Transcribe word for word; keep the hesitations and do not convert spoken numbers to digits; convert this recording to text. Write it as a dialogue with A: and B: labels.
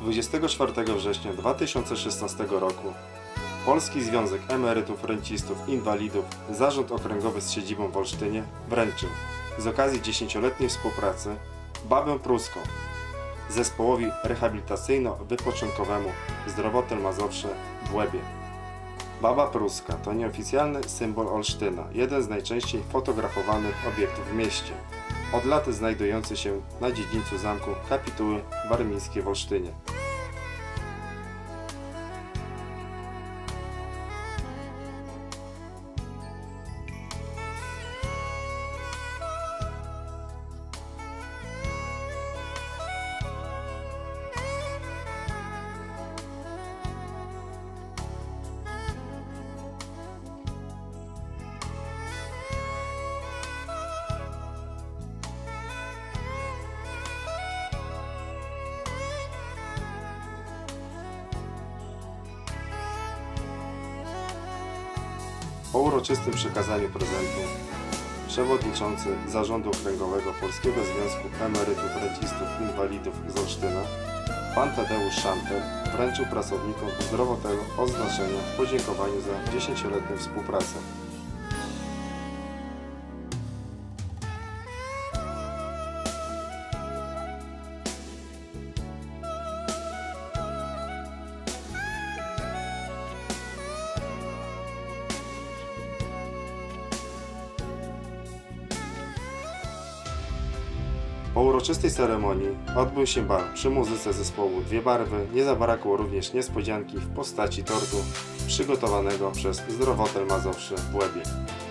A: dwudziestego czwartego września dwa tysiące szesnastego roku Polski Związek Emerytów, Rencistów, Inwalidów, Zarząd Okręgowy z siedzibą w Olsztynie wręczył z okazji dziesięcioletniej współpracy Babę Pruską Zespołowi Rehabilitacyjno-Wypoczynkowemu Zdrowotel Mazowsze w Łebie. Baba Pruska to nieoficjalny symbol Olsztyna, jeden z najczęściej fotografowanych obiektów w mieście, od lat znajdujący się na dziedzińcu zamku Kapituły Warmińskie w Olsztynie. Po uroczystym przekazaniu prezentu przewodniczący Zarządu Okręgowego Polskiego Związku Emerytów, Rencistów, Inwalidów z Olsztyna, pan Tadeusz Szanter, wręczył pracownikom zdrowotelu oznaczenia w podziękowaniu za dziesięcioletnią współpracę. Po uroczystej ceremonii odbył się bal przy muzyce zespołu Dwie Barwy. Nie zabrakło również niespodzianki w postaci tortu przygotowanego przez Zdrowotel Mazowsze w Łebie.